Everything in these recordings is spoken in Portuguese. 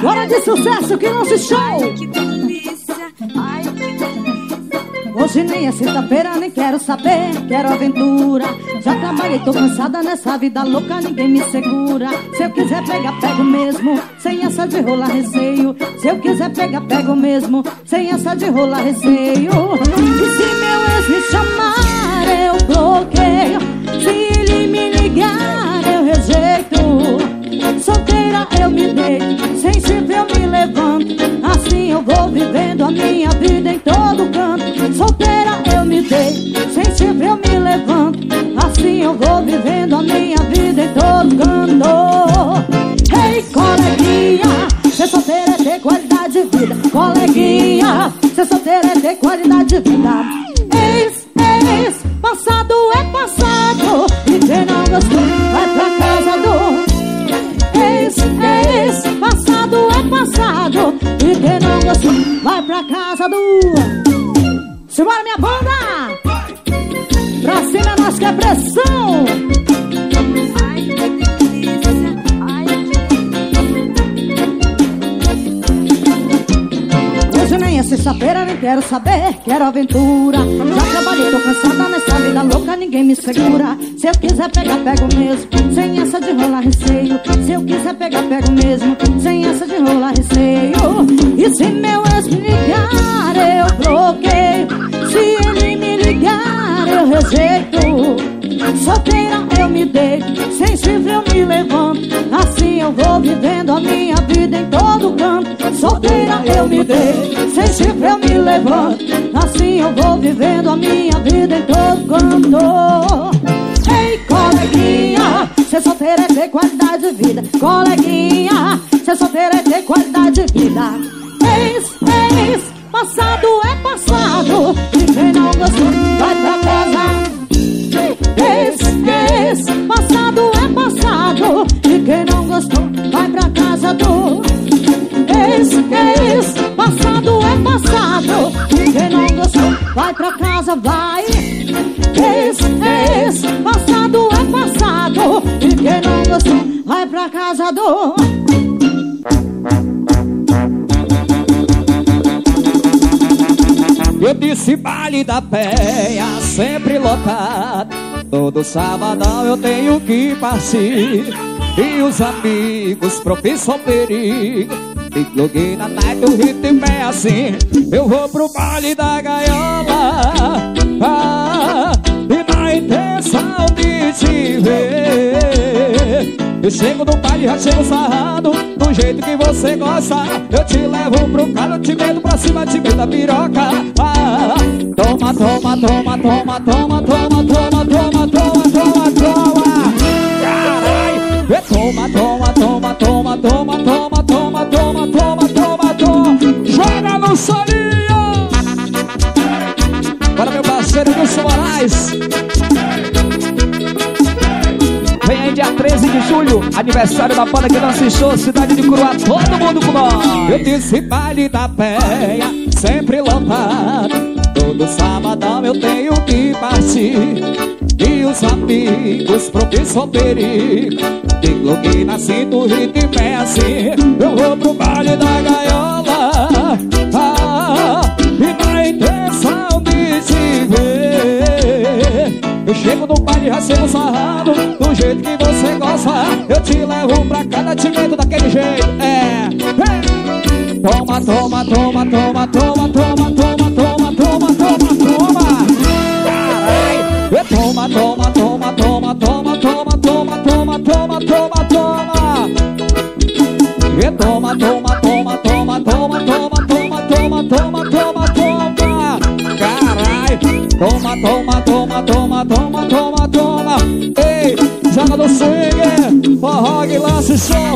Bora de sucesso que não se show. Ai, que delícia, ai, que delícia. Hoje nem é sexta-feira, nem quero saber, quero aventura. Já trabalhei, tô cansada nessa vida louca, ninguém me segura. Se eu quiser pegar, pego mesmo, sem essa de rolar receio. Se eu quiser pegar, pego mesmo, sem essa de rolar receio. E se meu ex me chamar, eu bloqueio. Se ele me ligar, eu rejeito. Solteira eu me deito, sensível eu me levanto. Assim eu vou vivendo a minha vida em todo canto. Solteira eu me deito, sensível eu me levanto. Assim eu vou vivendo a minha vida em todo canto. Ei, coleguinha, ser solteira é ter qualidade de vida. Coleguinha, ser solteira é ter qualidade de vida. Ex, passado é passado. E quem não gostou, vai pra casa do... Ex, passado é passado. E quem não gostou, vai pra casa do... Simbora, minha banda! Pra cima nós que é pressão. Ai, que delícia, ai, que delícia. Hoje nem é sexta-feira, nem quero saber, quero aventura. Já trabalhei, tô cansada nessa vida louca, ninguém me segura. Se eu quiser pegar, pego mesmo, sem essa de rolar receio. Se eu quiser pegar, pego mesmo, sem essa de rolar receio. E se meu ex me ligar, eu bloqueio. Se ele me ligar, eu rejeito. Solteira eu me deito, sensível eu me levanto. Assim eu vou vivendo a minha vida em todo canto. Solteira eu me deito, sensível eu me levanto. Assim eu vou vivendo a minha vida em todo canto. Ei, coleguinha, ser solteira é ter qualidade de vida. Coleguinha, ser solteira é ter qualidade de vida. Ex, passado é passado. E quem não gostou, vai pra casa. Ex, passado é passado. E quem não gostou, vai pra casa do... Ex, passado é passado. E quem não gostou, vai pra casa, vai. Ex, passado é passado. E quem não gostou, vai pra casa do... Eu disse baile da Penha, sempre lotado. Todo sabadão eu tenho que partir. E os amigos propícios ao perigo. E pluguei na night, o ritmo é assim. Eu vou pro baile da gaiola, e na intenção de te ver. Eu chego no baile, já chego sarrado, do jeito que você gosta. Eu te levo pro carro, eu te meto pra cima, te meto a piroca. Toma, toma, toma, toma, toma, toma, toma, toma, toma, toma, toma. Carai, toma, toma, toma, toma, toma, toma, toma, toma, toma, toma, toma. Joga no solinho. Para meu parceiro Wilson Moraes. Vem aí dia 13 de julho, aniversário da banda que não assistiu, cidade de Curuá, todo mundo com nós. Eu disse baile da Penha, sempre lotado. Todo sabadão eu tenho que partir. E os amigos propícios ao perigo. De bloqueio na cinta, o ritmo é assim. Eu vou pro baile da gaiola, e na intenção de te ver. Eu chego no baile, já chego sarrado, do jeito que você gosta. Eu te levo pra cada te meto daquele jeito. Toma, toma, toma, toma, toma, toma, toma, toma, toma, toma, toma. Carai, toma, toma, toma, toma, toma, toma, toma, toma, toma, toma, toma. Toma, toma, toma, toma, toma, toma, toma, toma, toma, toma, toma. Carai, toma, toma, toma, toma, toma, toma, toma. Ei, joga no swing, forró e lance som,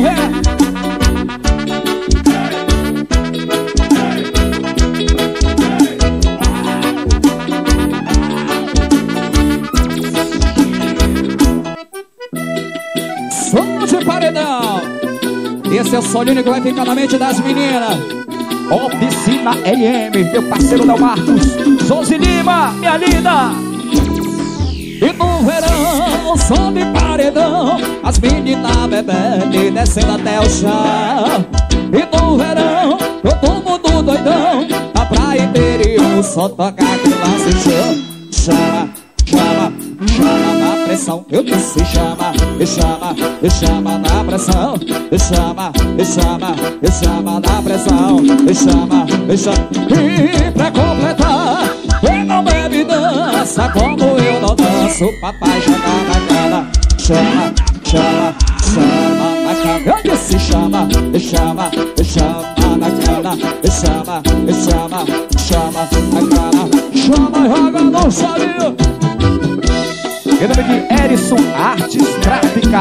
som de paredão. Esse é o solinho que vai ficar na mente das meninas. Oficina LM, meu parceiro Del Marcos, Josi Lima, minha linda. E no verão, som de paredão, as meninas bebendo e descendo até o chão. E no inteirinho, só toca que lá se chama. Chama, chama, chama na pressão. Eu disse chama, e chama, e chama na pressão. E chama, e chama, e chama na pressão. E chama, e chama. E pra completar, quem não bebe dança como eu não danço, papai joga na cara. Chama, chama, chama na cara. Eu disse chama, e chama, e chama na cara. E chama, e chama, chama na cara. Chama e joga no salinho. Em nome de Erison Artes Gráfica.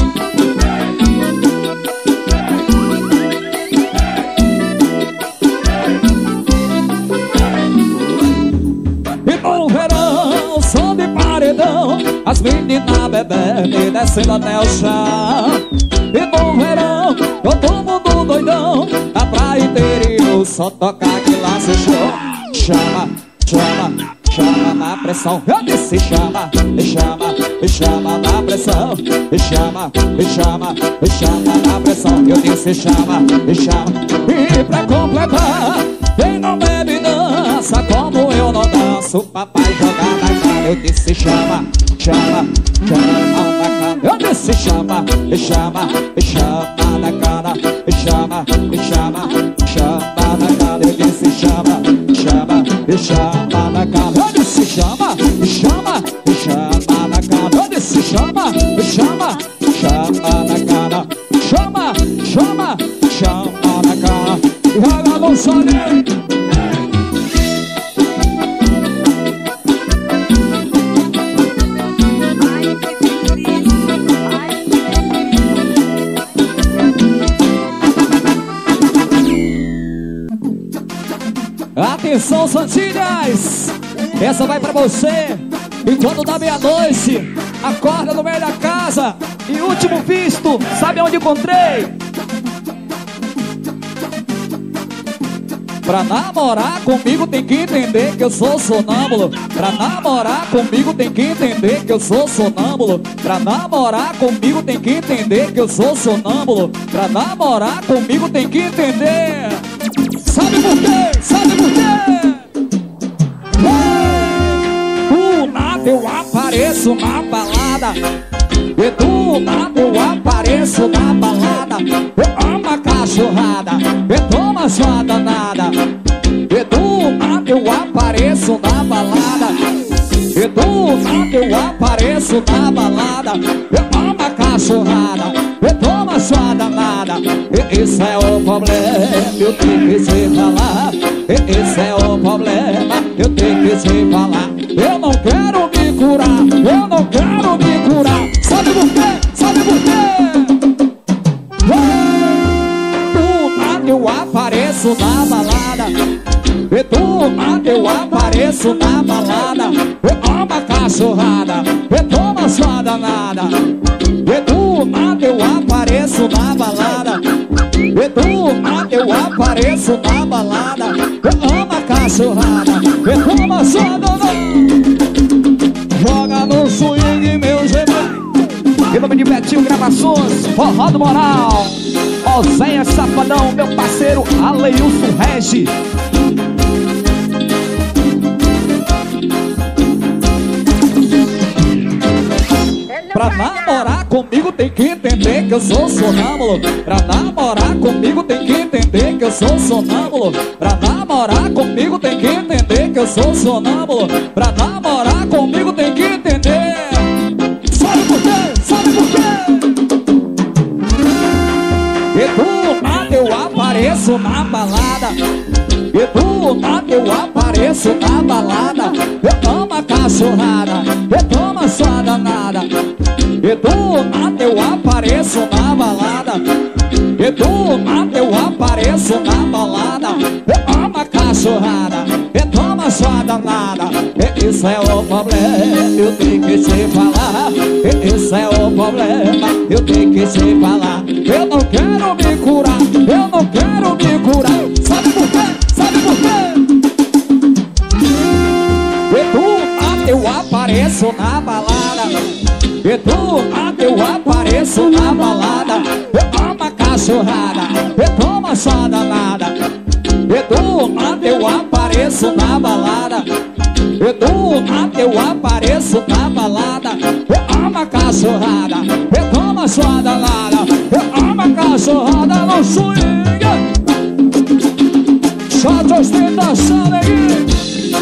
E no verão, som de paredão, as meninas bebendo e descendo até o chão. E no verão, todo mundo doidão, na praia inteirinho, só toca que lá se chama. Chama, chama, chama na pressão. Eu disse chama, e chama, e chama na pressão. E chama, e chama, e chama na pressão. Eu disse chama, e chama. E pra completar, quem não bebe dança como eu não danço, papai joga na cara. Eu disse chama, chama, chama na cara. Eu disse chama, e chama, e chama na cara. E chama, e chama, chama na cara. Eu disse chama, chama, e chama na cara. Eu disse chama, e chama, e chama na cara. Eu disse chama, e chama, chama na cara. Chama, chama, chama na cara. E joga no solinho. Atenção, Santinhas! Essa vai pra você. E quando dá meia-noite, acorda no meio da casa. E último visto, sabe onde encontrei? Pra namorar comigo tem que entender que eu sou sonâmbulo. Pra namorar comigo tem que entender que eu sou sonâmbulo. Pra namorar comigo tem que entender que eu sou sonâmbulo. Pra namorar comigo tem que entender. Sabe por quê? Sabe por quê? Do nada eu apareço na balada. E do nada eu apareço na balada. Eu amo a cachorrada, eu tomo sua danada. E do nada eu apareço na balada. E do nada eu apareço na balada. Eu amo a cachorrada, eu tomo sua danada. E esse é o problema, eu tenho que te falar. E esse é o problema, eu tenho que te falar. Eu não quero me curar, eu não quero me curar. Sabe por quê? Sabe por quê? Do nada eu apareço na balada. E do nada eu apareço na balada. Eu amo a cachorrada, eu tomo sua danada. E do nada eu apareço na balada. E do nada eu apareço na balada. Eu amo a cachorrada, eu tomo sua danada. Joga no swing, meu gemão. Em nome de Betinho Gravações, Forró do Moral, Oséias Safadão, meu parceiro Aleilson Regi. Pra namorar comigo tem que entender que eu sou sonâmbulo. Pra namorar comigo tem que entender que eu sou sonâmbulo. Pra namorar comigo tem que entender que eu sou sonâmbulo. Pra namorar comigo tem que entender. Sabe por quê? Sabe por quê? E do nada eu apareço na balada. E do nada eu apareço na balada. Eu amo a cachorrada, eu tomo sua danada. E do nada eu apareço na balada. E do nada eu apareço na balada. Eu amo a cachorrada, eu tomo sua danada. E isso é o problema, eu tenho que te falar. E isso é o problema, eu tenho que te falar. Eu não quero me curar, eu não quero me curar. Sabe por quê? Sabe por quê? E do nada eu apareço na balada. E do nada eu apareço na balada. Eu amo a cachorrada, eu tomo sua danada. E do nada eu apareço apareço na balada. Eu do nada eu apareço na balada. Eu amo a cachorrada, eu tomo a sua danada. Eu amo a cachorrada no swing. Só de ostentação, neguinho.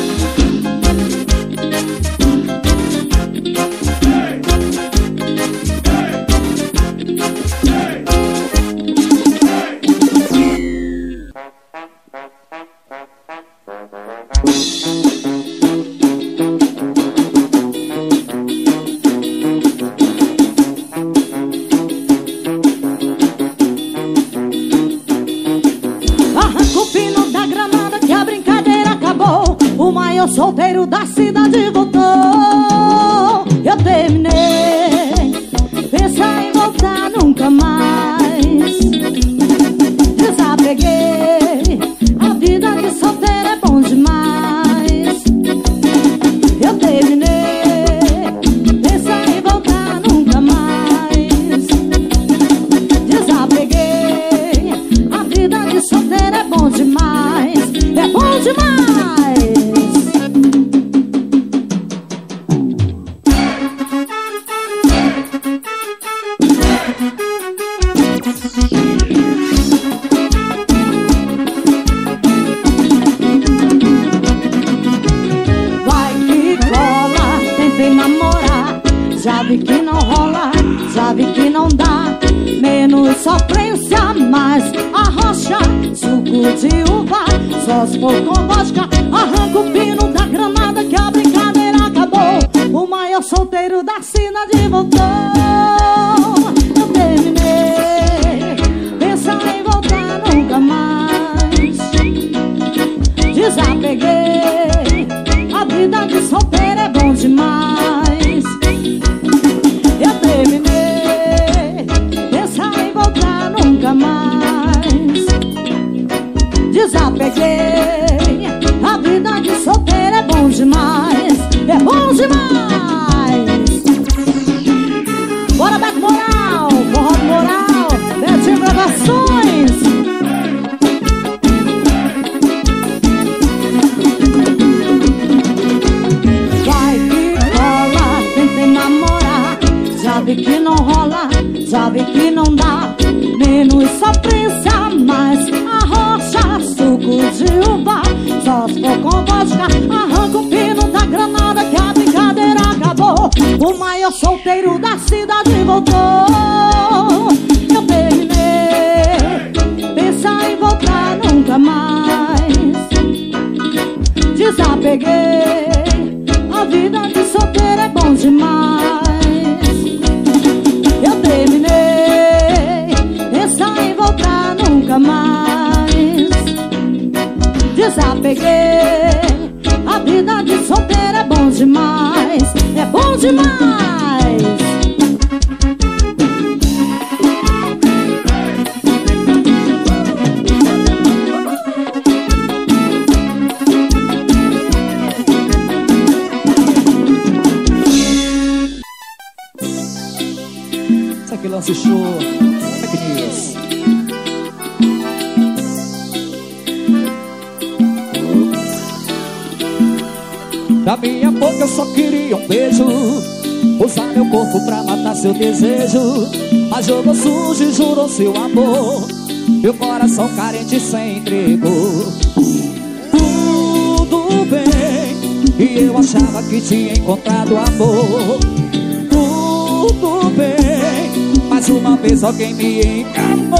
Solteiro da cidade voltou. Eu terminei, pensa em voltar nunca mais. Desapeguei, a vida de solteiro é bom demais. Eu terminei, pensa em voltar nunca mais. Desapeguei, a vida de solteiro é bom demais. É bom demais. Sabe que não rola, sabe que não dá. Menos sofrência, mais arrocha. Suco de uva, só se for com vodka. Arranca o pino da granada que a brincadeira acabou. O maior solteiro da cidade voltou. Eu terminei, pensa em voltar nunca mais. Desapeguei, a vida de solteiro é bom demais. Desapeguei, a vida de solteiro é bom demais. É bom demais. Bora, Beto Moral, forró moral, Betinho Gravações. Vai que rola, tentei namorar. Sabe que não rola, sabe que não dá. Menos sofrência, mais arrocha. Suco de uva, só se for com vodka. Arranca o pino da granada que a brincadeira acabou. O maior solteiro da cidade voltou. Eu terminei, pensa em voltar nunca mais. Desapeguei, a vida de solteiro é bom demais. Eu terminei, pensa em voltar nunca mais. Desapeguei, a vida de solteiro é bom demais. É bom demais. Isso aqui lance show, fake news. Da minha boca eu só queria um beijo, usar meu corpo pra matar seu desejo. Mas jogou sujo e jurou seu amor, meu coração carente se entregou. Tudo bem, e eu achava que tinha encontrado amor. Tudo bem, mais uma vez alguém me enganou.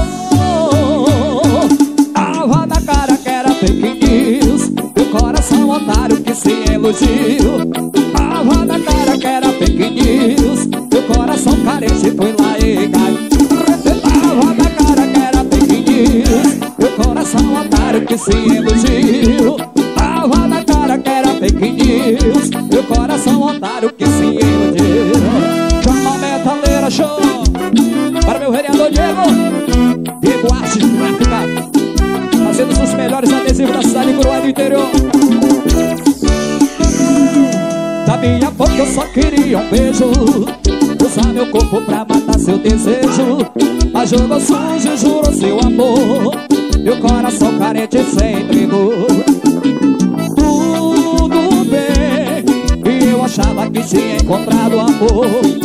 Tava na cara que era fake news, meu coração otário que se iludiu. Tava na cara que era fake news, meu coração carente foi lá e caiu. Tava na cara que era fake news, meu coração otário que se iludiu. Tava na cara que era fake news, meu coração otário que se iludiu. Chama metaleira show para meu vereador Diego Arte Gráfica, fazendo os melhores adesivos da cidade cruel do interior. Da minha boca eu só queria um beijo, usar meu corpo pra matar seu desejo. Mas jogou sujo, jurou seu amor, meu coração carente se entregou. tivesse encontrado amor.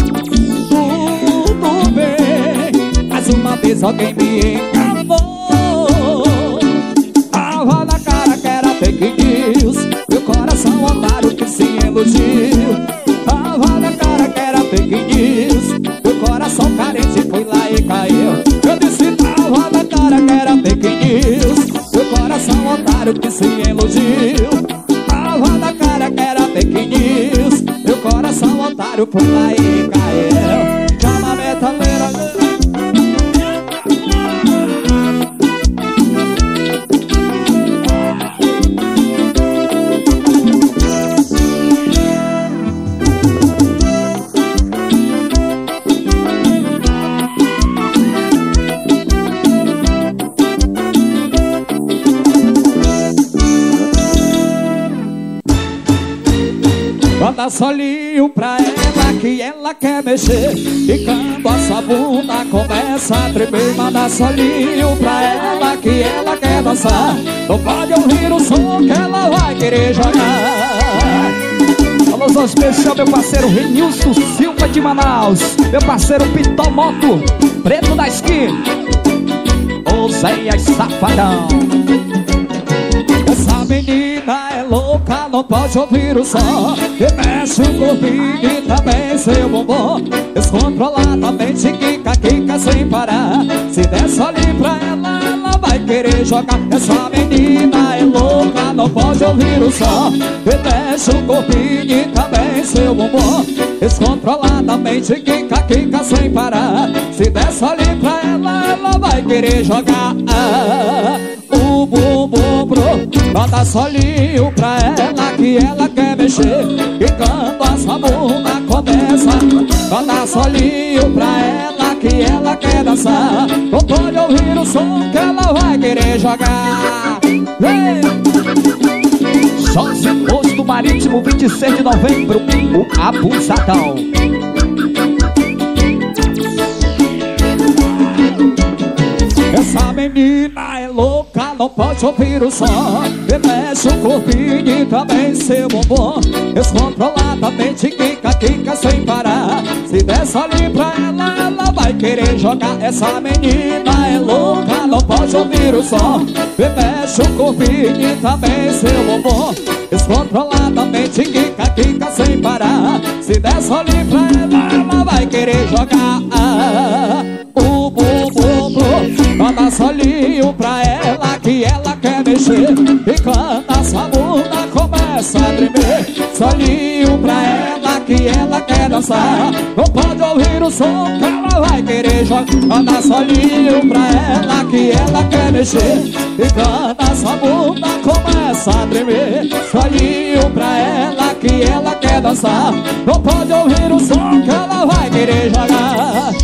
Tudo bem, mais uma vez alguém me enganou. Tava na cara que era fake news, meu coração otário que se iludiu. Tava na cara que era fake news, meu coração carente foi lá e caiu. Eu disse tava na cara que era fake news, meu coração otário que se iludiu. Tava na cara que era fake news, meu coração otário foi lá e caiu. Chama metaleira. Manda solinho pra ela que ela quer mexer, e quando a sua bunda começa a tremer. Manda solinho pra ela que ela quer dançar, não pode ouvir o som que ela vai querer jogar. Alô, especial meu parceiro Renilson Silva de Manaus, meu parceiro Pitão Moto, preto da esquina, Oséias Safadão. Essa menina é louca, não pode ouvir o som, e mexe o corpinho e também seu bumbum. Descontroladamente quica, quica sem parar. Se der só ali pra ela, ela vai querer jogar. Essa menina é louca, não pode ouvir o som, e mexe o corpinho e também seu bumbum. Descontroladamente quica, quica sem parar. Se der só ali pra ela, ela vai querer jogar. O bumbum pro, bota solinho pra ela que ela quer mexer, e quando a sua bunda começa, bota solinho pra ela que ela quer dançar. Não pode ouvir o som que ela vai querer jogar. Sócio Posto Marítimo, 26 de novembro, o Abusadão. Essa menina é louca, não pode ouvir o som, e mexe o corpinho e também seu bumbum. Descontroladamente quica, quica sem parar. Se der só ali pra ela, ela vai querer jogar. Essa menina é louca, não pode ouvir o som, e mexe o corpinho e também seu bumbum. Descontroladamente quica, quica sem parar. Se der só ali pra ela, ela vai querer jogar. O bumbum pro, bota solinho pra ela que ela quer mexer, e quando a sua bunda começa a tremer. Solinho pra ela que ela quer dançar, não pode ouvir o som que ela vai querer jogar. Manda solinho pra ela que ela quer mexer, e quando a sua bunda começa a tremer. Solinho pra ela que ela quer dançar, não pode ouvir o som que ela vai querer jogar.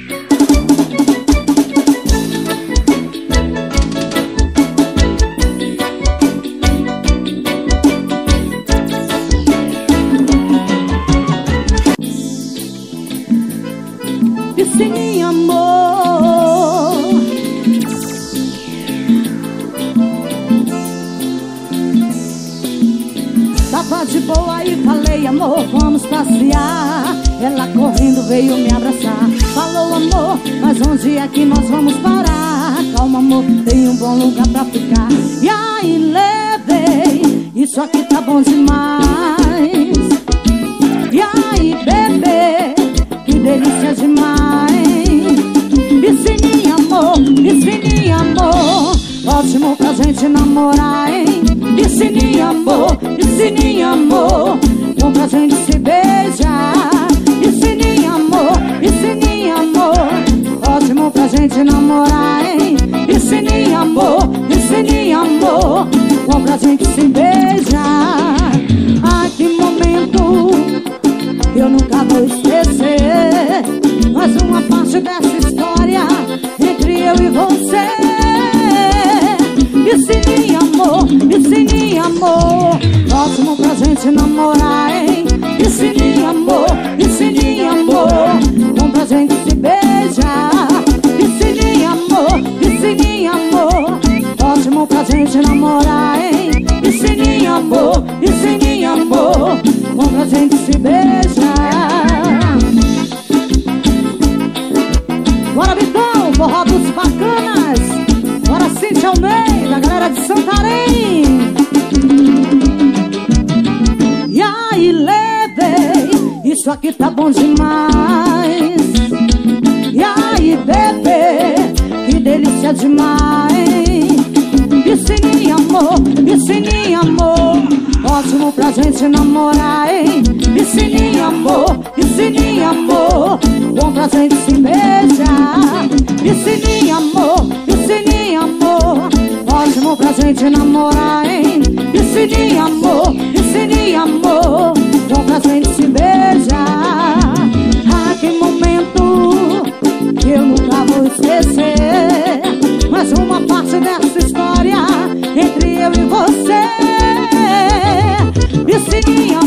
Sim, amor, tava de boa e falei, amor, vamos passear. Ela correndo veio me abraçar. Falou, amor, mas onde é que nós vamos parar? Calma, amor, tem um bom lugar pra ficar. E aí levei, isso aqui tá bom demais. E aí, bebê, que delícia demais. Piscininha, amor, ótimo pra gente namorar, hein? Piscininha, amor, bom pra gente se beijar. Piscininha, amor, ótimo pra gente namorar, hein? Piscininha, amor, bom pra gente se beijar. Ai, que momento que eu nunca vou esquecer. Mais uma parte dessa história entre eu e você. Piscininha, amor, ótimo pra gente namorar, hein? Piscininha, amor, bom pra gente se beijar. Piscininha, amor, ótimo pra gente namorar, hein? Piscininha, amor, bom pra gente se beijar. aqui tá bom demais. E aí, bebê, que delícia demais. Piscininha, amor, piscininha, amor, ótimo pra gente namorar, hein? Piscininha, amor, bom pra gente se beijar. Piscininha, amor, ótimo pra gente namorar, hein? Piscininha, amor, bom pra gente se beijar. Ah, que momento que eu nunca vou esquecer. Mais uma parte dessa história entre eu e você. Piscininha,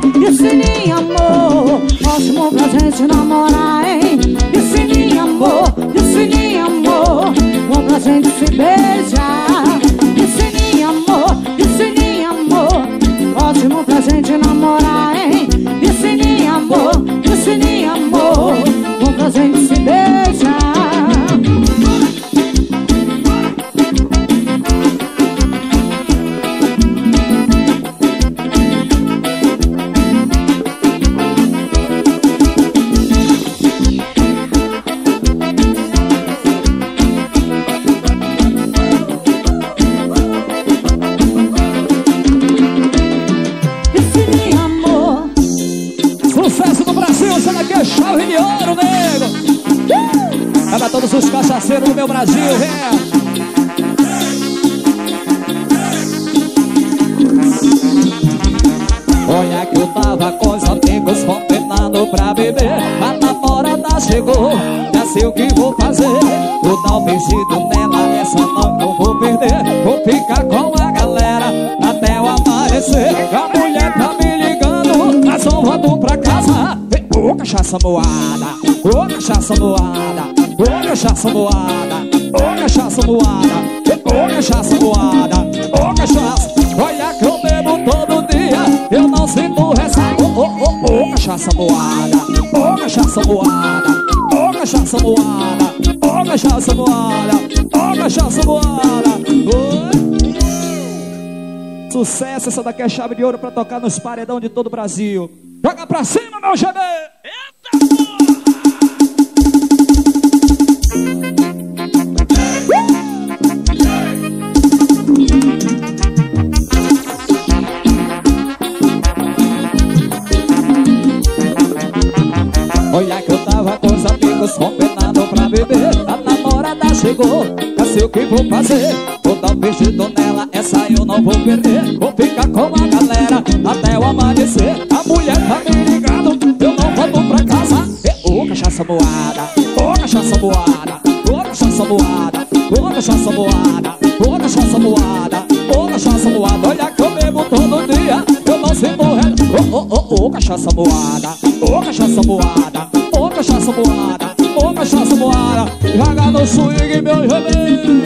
amor, ótimo pra gente namorar, hein? Piscininha, amor, bom pra gente se beijar. Piscininha, amor, ótimo pra gente namorar, hein? Piscininha, amor, bom pra gente se beijar. Chave de ouro, nego. É pra todos os cachaceiros do meu Brasil, vem. Olha que eu tava com os amigos combinando pra beber. A namorada chegou, já sei o que vou fazer. Vou dar um beijinho nela, essa não eu vou perder. Vou ficar com a galera até o amanhecer. A mulher tá me ligando, nós vamos voltar pra casa. Ô cachaça moada, ô cachaça moada, ô cachaça moada, ô cachaça moada, ô cachaça moada, ô cachaça. Olha que eu bebo todo dia, eu não sinto ressaca. Ô cachaça moada, ô cachaça moada, ô cachaça moada, ô cachaça moada, ô cachaça moada. Sucesso, essa daqui é chave de ouro pra tocar nos paredão de todo o Brasil. Joga pra cima, meu GB! Eita Olha que eu tava com os amigos combinando pra beber. A namorada chegou, já sei o que vou fazer. Vou dar um beijinho nela, essa eu não vou perder. Vou ficar com a galera até o amanhecer. A mulher tá me ligando, eu não volto pra casa. Ô cachaça moada, ô cachaça moada, ô cachaça moada, ô cachaça moada, ô cachaça moada, ô cachaça moada. Olha que eu bebo todo dia, eu não sei morrer. Ô cachaça moada, ô cachaça moada, ô cachaça moada, ô cachaça moada. Joga no swing, meu remédio.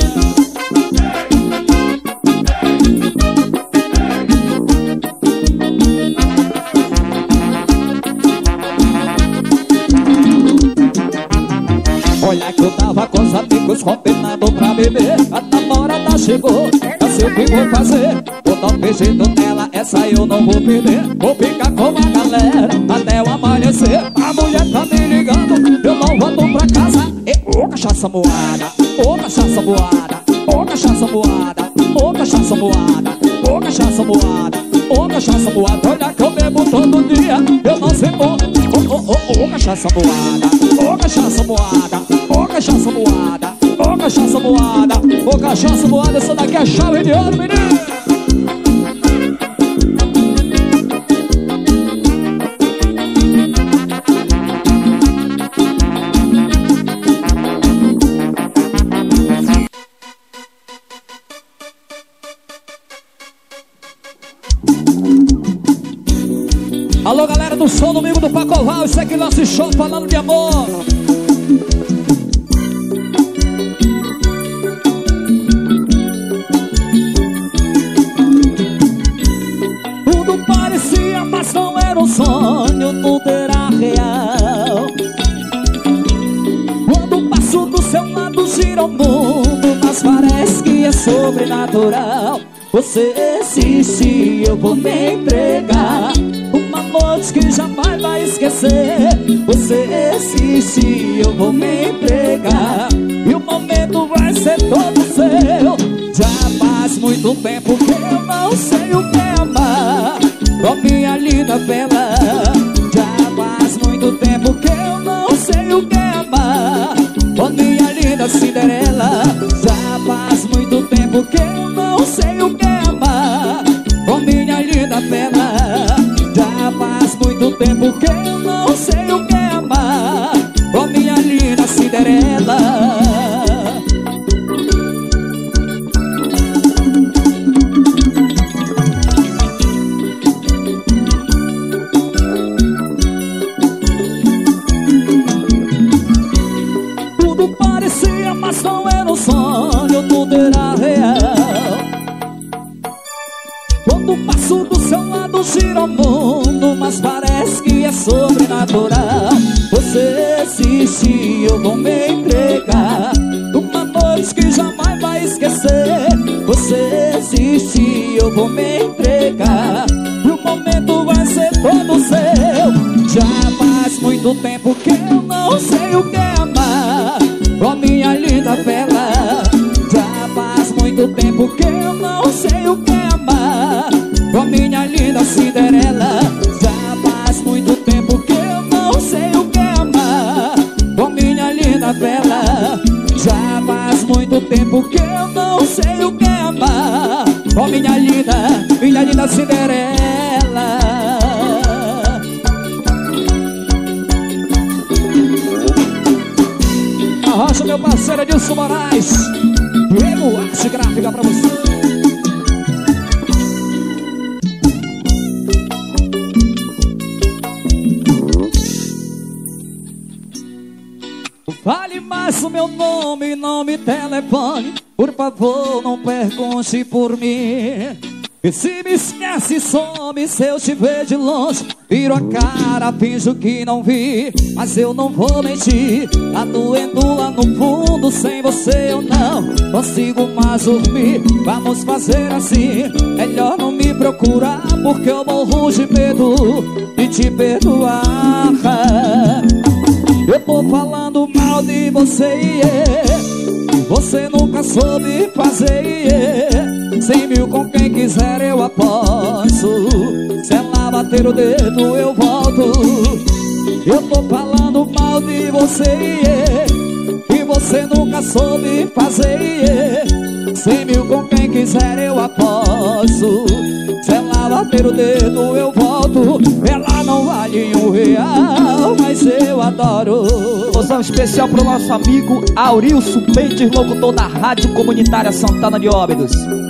Olha que eu tava com os amigos combinando pra beber. A namorada chegou, já sei o que vou fazer. Vou dar um beijinho nela, essa eu não vou perder. Vou ficar com a galera até o amanhecer. A mulher tá me ligando, eu não volto pra casa. Ô cachaça moada, ô cachaça moada, ô cachaça moada, ô cachaça moada, ô cachaça moada, ô cachaça moada. Olha que eu bebo todo dia, eu não sei por. Ô cachaça moada, ô cachaça moada, ô cachaça moada, ô cachaça moada, ô cachaça moada. Essa daqui é chave de ouro, menino. Alô, galera do Som Domingo do Pacoval, isso aqui é nosso show falando de amor. Tudo parecia, mas não era um sonho, tudo era real. Quando passo do seu lado, gira o mundo, mas parece que é sobrenatural. Você existe, eu vou me entregar. Uma noite que jamais vai esquecer. Você existe, eu vou me entregar, e o momento vai ser todo seu. Já faz muito tempo que eu não sei o que é amar, com minha linda bela. Já faz muito tempo que eu não sei o que é amar, com minha linda Cinderela. Já faz muito tempo que eu não sei o que é amar, com minha linda bela. Já faz muito tempo que eu não sei o que é amar, com minha linda Cinderela. Mas não era um sonho, tudo era real. Quando passo do seu lado gira o mundo, mas parece que é sobrenatural. Você existe, eu vou me entregar, uma noite que jamais vai esquecer. Você existe, eu vou me entregar, e o momento vai ser todo seu. Já faz muito tempo que eu não sei o que é amar, com minha linda bela. Já faz muito tempo que eu não sei o que é amar, com minha linda Cinderela. Já faz muito tempo que eu não sei o que é amar, com minha linda bela. Já faz muito tempo que eu não sei o que é amar, com minha linda Cinderela. Arrocha, meu parceiro Edilson Moraes, Diego Arte Gráfica pra você. Fale mais o meu nome, nome, telefone. Por favor, não pergunte por mim. E se me esquece, some, se eu te ver de longe, viro a cara, finjo que não vi. Mas eu não vou mentir, tá doendo lá no fundo. Sem você eu não consigo mais dormir. Vamos fazer assim, melhor não me procurar, porque eu morro de medo de te perdoar. Eu tô falando mal de você, você nunca soube fazer. 100 mil com quem quiser eu aposto, se ela bater o dedo eu volto. Eu tô falando mal de você, e você nunca soube fazer. 100 mil com quem quiser eu aposto, se ela bater o dedo eu volto. Ela não vale R$1, mas eu adoro. Moção especial pro nosso amigo Aurilson Mendes, locutor da Rádio Comunitária Santana de Óbidos.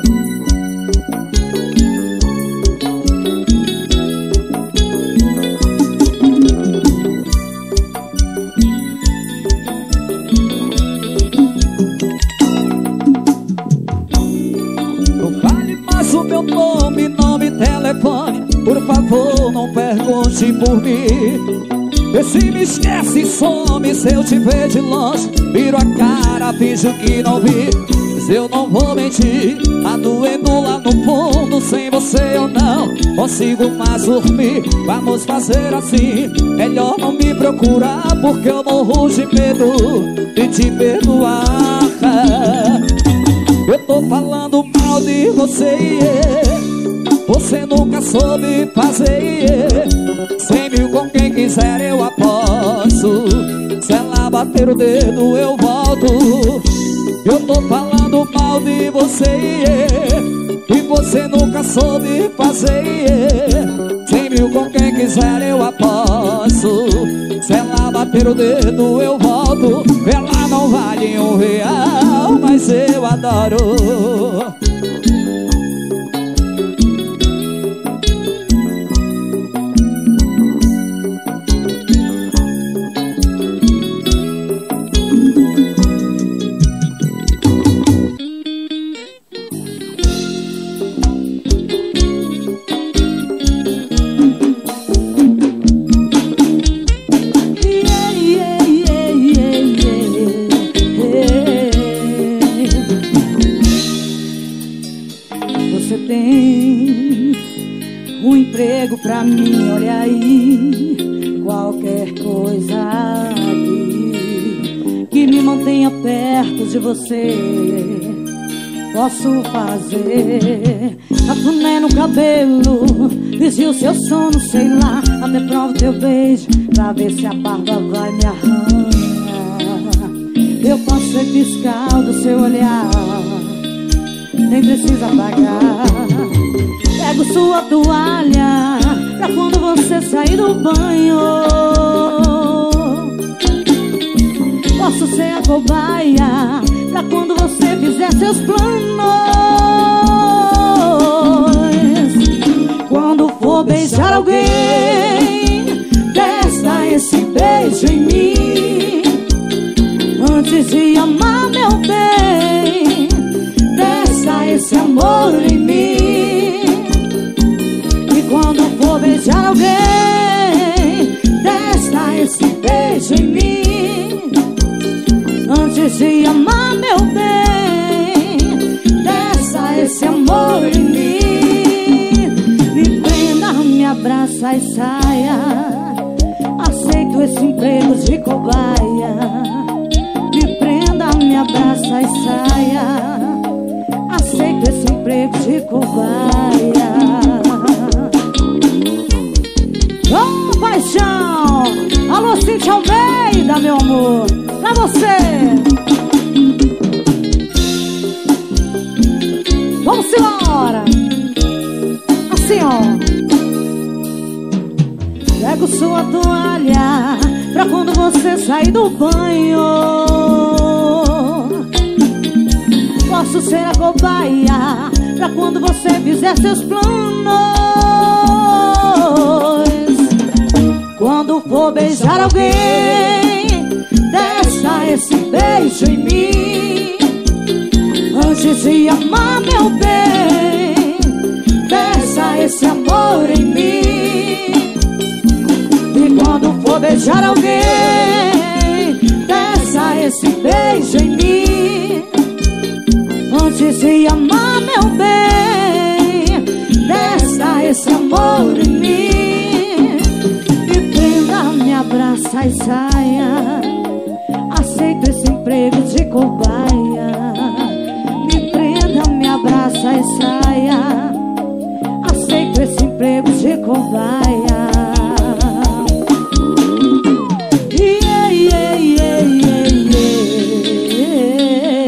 Nome, telefone, por favor, não pergunte por mim. E se me esquece, some, se eu te ver de longe, viro a cara, finjo que não vi. Mas eu não vou mentir, tá doendo lá no fundo. Sem você eu não consigo mais dormir. Vamos fazer assim, melhor não me procurar, porque eu morro de medo de te perdoar. Eu tô falando mal de você, você nunca soube fazer. 100 mil com quem quiser eu aposto, se ela bater o dedo eu volto. Eu tô falando mal de você, e você nunca soube fazer. 100 mil com quem quiser eu aposto, se ela bater o dedo eu volto. Ela não vale R$1, mas eu adoro. pra mim, olha aí, qualquer coisa aqui que me mantenha perto de você, posso fazer. Cafuné no cabelo, vigia o seu sono, sei lá, até prova o teu beijo, pra ver se a barba vai me arranhar. Eu posso ser fiscal do seu olhar, nem precisa pagar. Pego sua toalha pra quando você sair do banho. Posso ser a cobaia pra quando você fizer seus planos. Quando for beijar alguém, testa esse beijo em mim. Antes de amar, meu bem, testa esse amor em mim. E quando for beijar alguém, testa esse beijo em mim. Antes de amar, meu bem, testa esse amor em mim. Me prenda, me abraça e saia. Aceito esse emprego de cobaia. Me prenda, me abraça e saia. Aceito esse emprego de cobaia. Oh, paixão! Alô, Cíntia Almeida, meu amor, pra você! Vamos embora! Assim, ó. Pego sua toalha pra quando você sair do banho. Posso ser a cobaia pra quando você fizer seus planos. Quando for beijar alguém, testa esse beijo em mim. Antes de amar, meu bem, testa esse amor em mim. E quando for beijar alguém, testa esse beijo em mim. Antes de amar, meu bem, testa esse amor em mim. Me prenda, me abraça e saia. Aceito esse emprego de cobaia. Me prenda, me abraça e saia. Aceito esse emprego de cobaia. Yeah, yeah, yeah, yeah, yeah.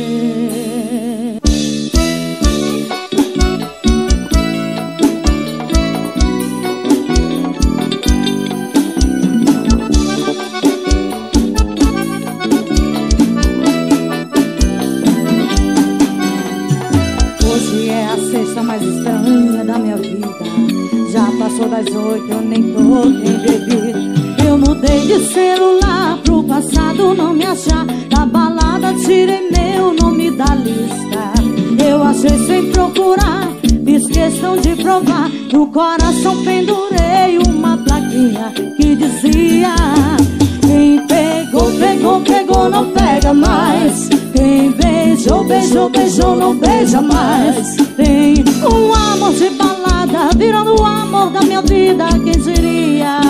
Hoje é a sexta mais estranha da minha vida. Já passou das 8, eu nem tô quem bebi. Eu mudei de celular pro passado não me achar. Da balada tirei meu nome da lista. Eu achei sem procurar, fiz questão de provar. No coração pendurei uma plaquinha que dizia: quem pegou, pegou, pegou, não pega mais. Quem beijou, beijou, beijou, não beija mais. Tem um amor de balada virando o amor da minha vida, quem diria?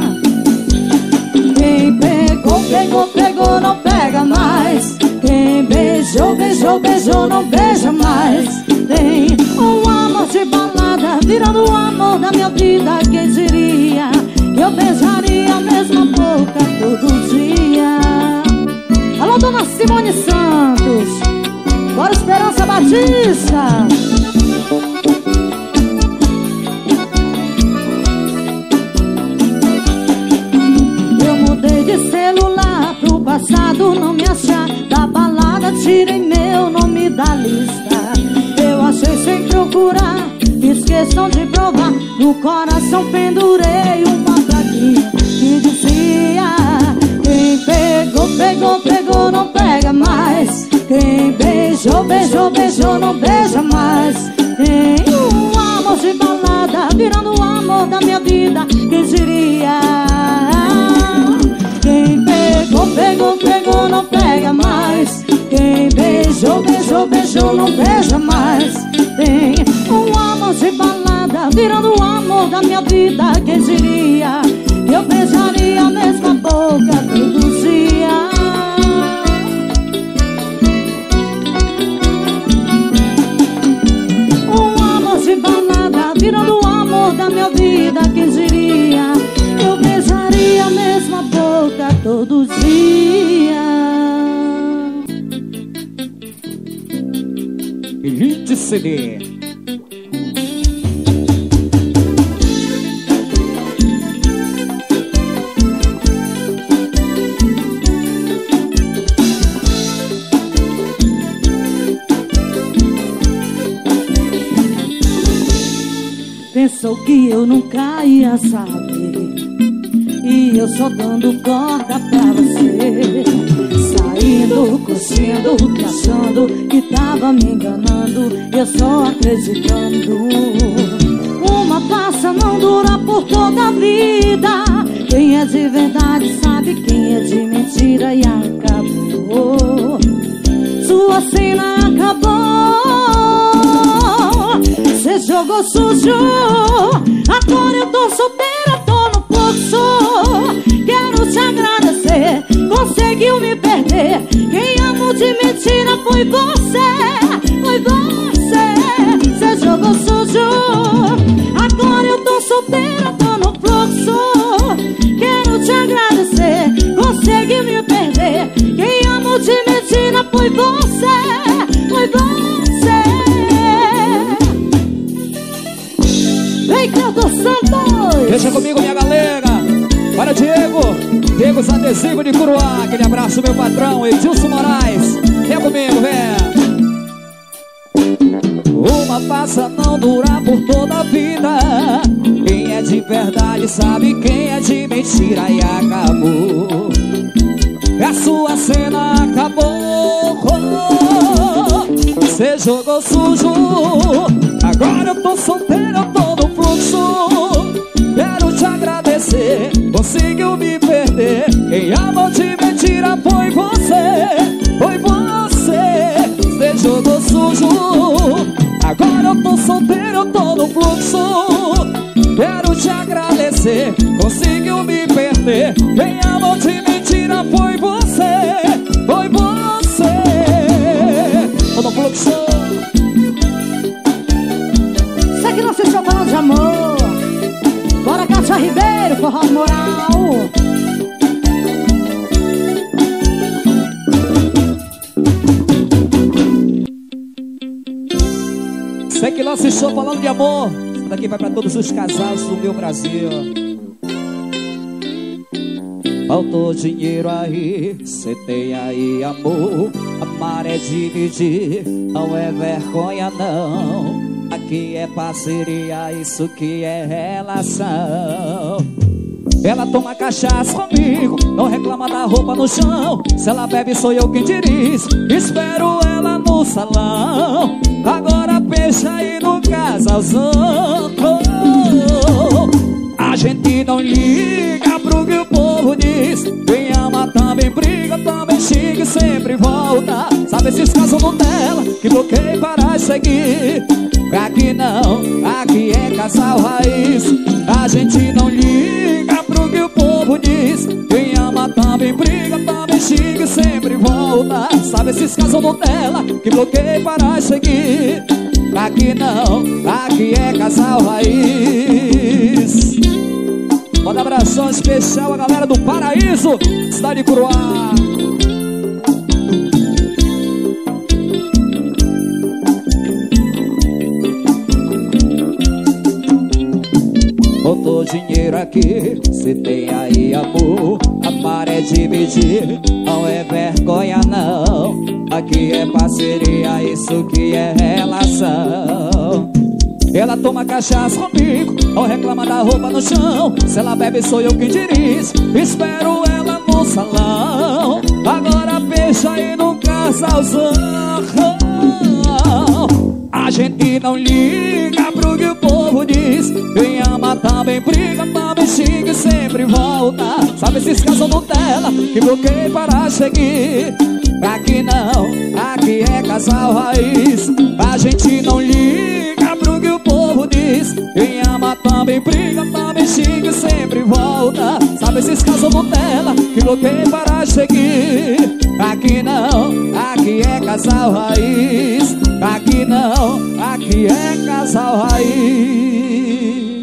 Quem pegou, pegou, pegou, não pega mais. Quem beijou, beijou, beijou, não beija mais. Tem um amor de balada virando o amor da minha vida, quem diria? Que eu beijaria a mesma boca todo dia. Alô, dona Simone Santos, bora Esperança Batista. Eu mudei de celular pro passado não me achar. Da balada tirei meu nome da lista. Eu achei sem procurar, fiz questão de provar. No coração pendurei uma plaquinha que dizia: quem pegou, pegou, pegou, não pega mais. Quem beijou, beijou, beijou, não beija mais. Tem um amor de balada virando o amor da minha vida, quem diria? Quem pegou, pegou, pegou, não pega mais. Quem beijou, beijou, beijou, beijou, não beija mais. Tem um amor de balada virando o amor da minha vida. Quem diria que eu beijaria a mesma boca todo dia? Um amor de balada virando o amor da minha vida. Quem diria que eu beijaria a mesma boca todo dia? Elite CD. Pensou que eu nunca ia saber, e eu só dando corda pra você. Saindo, curtindo, achando que tava me enganando, eu só acreditando. Uma passa não dura por toda a vida. Quem é de verdade sabe, quem é de mentira e acabou. Sua cena acabou. Cê jogou sujo, agora eu tô solteira, tô no fluxo. Quero te agradecer, conseguiu me perder. Quem amou de mentira foi você, foi você. Cê jogou sujo, agora eu tô solteira, tô no fluxo. Quero te agradecer, conseguiu me perder. Quem amou de mentira foi você, foi você. Vem, Cláudio Santos! Deixa comigo, minha galera. Para Diego os adesivos de Curuá. Aquele abraço, meu patrão, Edilson Moraes. Vem comigo, vem. Uma passa não dura por toda a vida. Quem é de verdade sabe, quem é de mentira e acabou. A sua cena acabou. Cê jogou sujo, agora eu tô solteiro, eu tô no fluxo. Quero te agradecer, conseguiu me perder. Quem amou de mentira foi você, foi você. Cê jogou sujo, agora eu tô solteiro, eu tô no fluxo. Quero te agradecer, conseguiu me perder. Quem amou de mentira foi você, foi você. Tô no fluxo. Sei que não se estou falando de amor. Bora, Cátia Ribeiro, forró moral. Sei que não se estou falando de amor. Isso daqui vai pra todos os casais do meu Brasil. Faltou dinheiro aí, cê tem aí amor. Amar é dividir, não é vergonha não. Aqui é parceria, isso que é relação. Ela toma cachaça comigo, não reclama da roupa no chão. Se ela bebe sou eu quem dirige, espero ela no salão. Agora pensa aí no casalzão. A gente não liga pro que o povo diz. Quem ama também briga, também xinga e sempre volta. Sabe esses casos Nutella que bloqueei para seguir? Aqui não, aqui é casal raiz. A gente não liga pro que o povo diz. Quem ama também briga, também xinga e sempre volta. Sabe esses casos Nutella que bloqueei para seguir? Aqui não, aqui é casal raiz. Manda abração especial a galera do Paraíso, cidade de Curuá. Botou dinheiro aqui, cê tem aí amor. Amar é dividir, não é vergonha não. Aqui é parceria, isso que é relação. Ela toma cachaça comigo, não reclama da roupa no chão. Se ela bebe sou eu quem dirige, espero ela no salão. Agora pensa aí no casalzão. A gente não liga pro que o povo diz. Quem ama também briga, também xinga e sempre volta. Sabe esses casos Nutella que bloqueei para seguir? Aqui não, aqui é casal. casal raiz. A gente não liga pro que o povo diz. Quem ama também briga, também xinga e sempre volta. Sabe esses casos Nutella que bloqueia para seguir? Aqui não, aqui é casal raiz. Aqui não, aqui é casal raiz.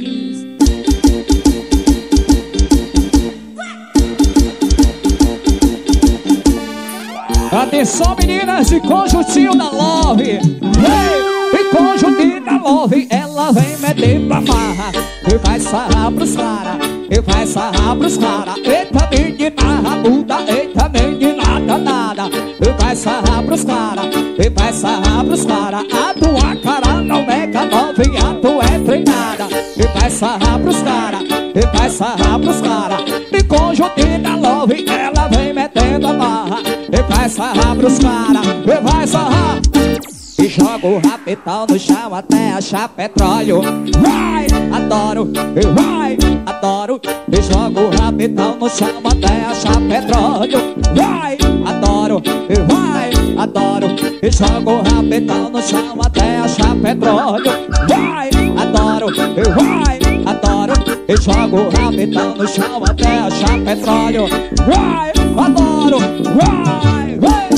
Atenção meninas de conjuntinho da Love. E conjuntinho da Love, ela vem metendo a marra e vai sarrar pros cara, e vai sarrar pros cara. Eita menina rabuda, eita menina danada, e vai sarrar pros cara, e vai sarrar pros cara. A tua cara não é novinha, tu é treinada. E vai sarrar pros cara, e vai sarrar pros cara. E conjuntinho da Love, ela vem metendo a marra e vai sarrar pros cara, e vai sarrar. E joga o rapetão no chão até achar petróleo. Vai, adoro, e vai, adoro. E joga o rapetão no chão até achar petróleo. Vai, adoro, e vai, adoro. E joga o rapetão no chão até achar petróleo. Vai, adoro, e vai, adoro. E joga o rapetão no chão até achar petróleo. Vai, adoro, vai, vai.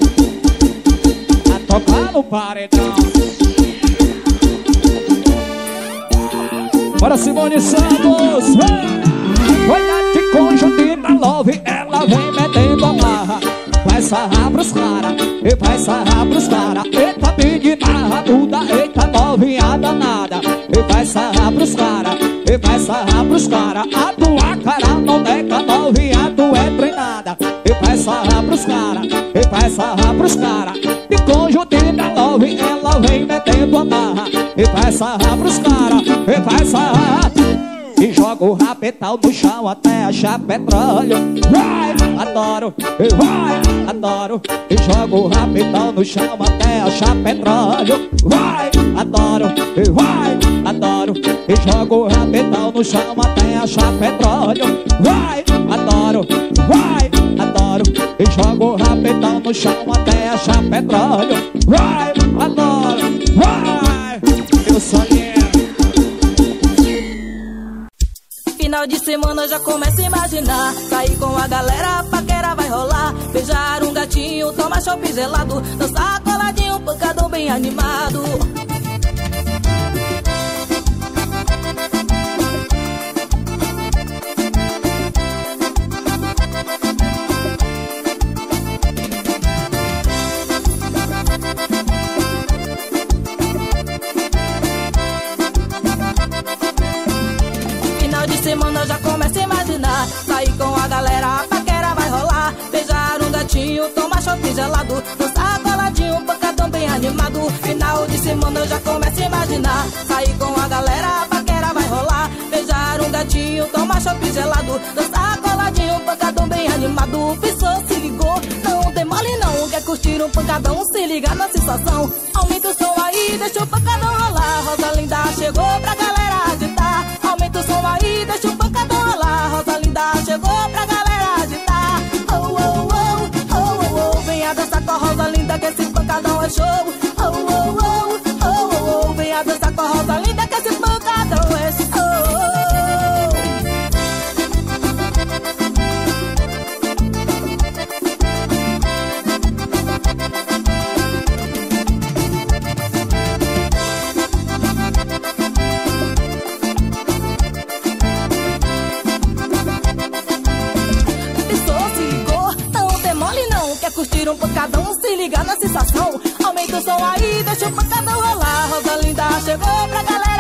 A tocar no paredão. Bora Simone Santos. Olha que conjuntinho da Love, ela vem metendo a marra. Vai sarrar pros cara, e vai sarrar pros cara. Eita menina rabuda, eita novinha danada. E vai sarrar pros cara, e vai sarrar pros cara. A tua cara não nega novinha, tu é treinada. E vai sarrar pros cara, e vai sarrar pros cara. E conjuntinho da Love, ela vem metendo a marra e vai sarrar pros cara, e vai sarrar. E joga o rapetão no chão até achar petróleo. Vai, adoro, e vai, adoro. E joga o rapetão no chão até achar petróleo. Vai, adoro, e vai, adoro. E joga o rapetão no chão até achar petróleo. Vai, adoro, vai, adoro. E joga o rapetão no chão até achar petróleo. Vai, adoro, vai. Eu sonhei. Final de semana eu já começo a imaginar. Sair com a galera, a paquera vai rolar. Beijar um gatinho, tomar chopp gelado. Dançar coladinho, pancadão bem animado. Semana eu já começo a imaginar. Sair com a galera, a paquera vai rolar. Beijar um gatinho, tomar chopp gelado. Dançar coladinho, pancadão bem animado. Final de semana eu já começo a imaginar. Sair com a galera, a paquera vai rolar. Beijar um gatinho, tomar chopp gelado. Dançar coladinho, pancadão bem animado. Pensou, se ligou, não demole não. Quer curtir um pancadão, se liga na sensação. Aumenta o som aí, deixa o pancadão rolar. Rosa Linda chegou pra galera agitar. Aumenta o som aí, deixa o pancadão rolar. Rosa Linda chegou pra galera agitar. Oh, oh, oh, oh, oh, oh. Venha dançar com a Rosa Linda que esse pancadão é show. Oh, oh, oh, oh, oh, oh. Venha dançar com a Rosa Linda que esse pancadão é show. Curtir um pancadão, se liga na sensação. Aumenta o som aí, deixa o pancadão rolar. Rosa Linda chegou pra galera